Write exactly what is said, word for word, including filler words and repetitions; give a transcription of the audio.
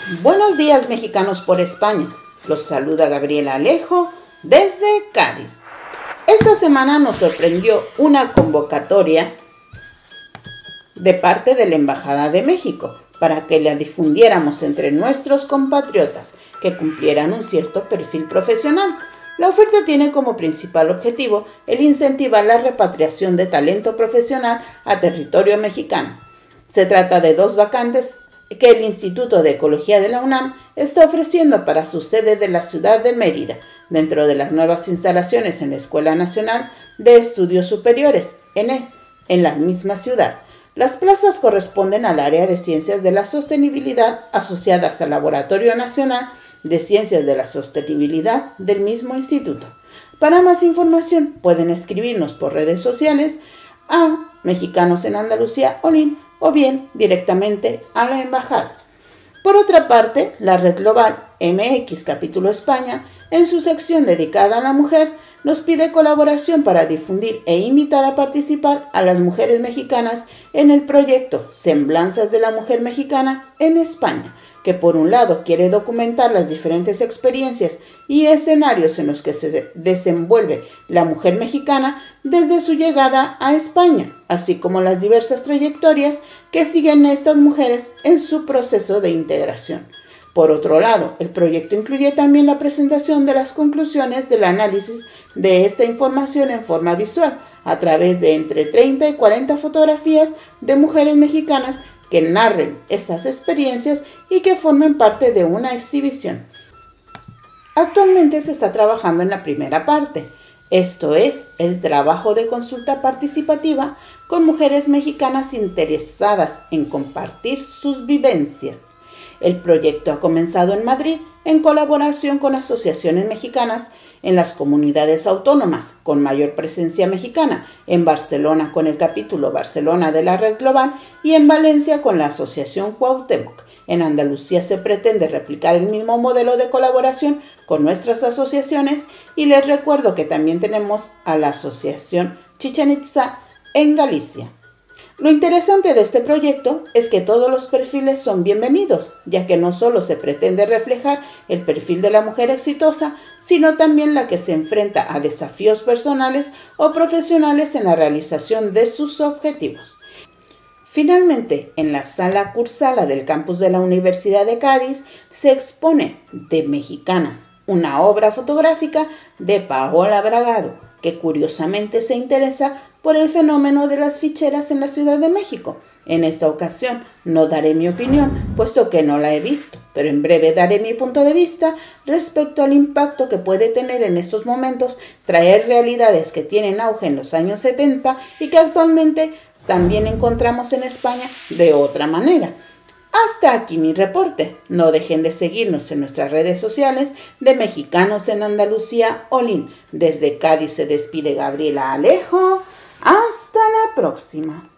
Buenos días, mexicanos por España. Los saluda Gabriela Alejo desde Cádiz. Esta semana nos sorprendió una convocatoria de parte de la Embajada de México para que la difundiéramos entre nuestros compatriotas que cumplieran un cierto perfil profesional. La oferta tiene como principal objetivo el incentivar la repatriación de talento profesional a territorio mexicano. Se trata de dos vacantes que el Instituto de Ecología de la UNAM está ofreciendo para su sede de la ciudad de Mérida, dentro de las nuevas instalaciones en la Escuela Nacional de Estudios Superiores, ENES, en la misma ciudad. Las plazas corresponden al área de Ciencias de la Sostenibilidad asociadas al Laboratorio Nacional de Ciencias de la Sostenibilidad del mismo instituto. Para más información pueden escribirnos por redes sociales a Mexicanos en Andalucía Olin o bien directamente a la embajada. Por otra parte, la Red Global M X Capítulo España, en su sección dedicada a la mujer, nos pide colaboración para difundir e invitar a participar a las mujeres mexicanas en el proyecto Semblanzas de la Mujer Mexicana en España, que por un lado quiere documentar las diferentes experiencias y escenarios en los que se desenvuelve la mujer mexicana desde su llegada a España, así como las diversas trayectorias que siguen estas mujeres en su proceso de integración. Por otro lado, el proyecto incluye también la presentación de las conclusiones del análisis de esta información en forma visual, a través de entre treinta y cuarenta fotografías de mujeres mexicanas que narren esas experiencias y que formen parte de una exhibición. Actualmente se está trabajando en la primera parte, esto es, el trabajo de consulta participativa con mujeres mexicanas interesadas en compartir sus vivencias. El proyecto ha comenzado en Madrid en colaboración con asociaciones mexicanas en las comunidades autónomas con mayor presencia mexicana, en Barcelona con el capítulo Barcelona de la Red Global y en Valencia con la Asociación Cuauhtémoc. En Andalucía se pretende replicar el mismo modelo de colaboración con nuestras asociaciones y les recuerdo que también tenemos a la Asociación Chichén Itzá en Galicia. Lo interesante de este proyecto es que todos los perfiles son bienvenidos, ya que no solo se pretende reflejar el perfil de la mujer exitosa, sino también la que se enfrenta a desafíos personales o profesionales en la realización de sus objetivos. Finalmente, en la sala Cursala del campus de la Universidad de Cádiz se expone De Mexicanas, una obra fotográfica de Paola Bragado, que curiosamente se interesa por el fenómeno de las ficheras en la Ciudad de México. En esta ocasión no daré mi opinión, puesto que no la he visto, pero en breve daré mi punto de vista respecto al impacto que puede tener en estos momentos traer realidades que tienen auge en los años setenta y que actualmente también encontramos en España de otra manera. Hasta aquí mi reporte. No dejen de seguirnos en nuestras redes sociales de Mexicanos en Andalucía Olin. Desde Cádiz se despide Gabriela Alejo. Hasta la próxima.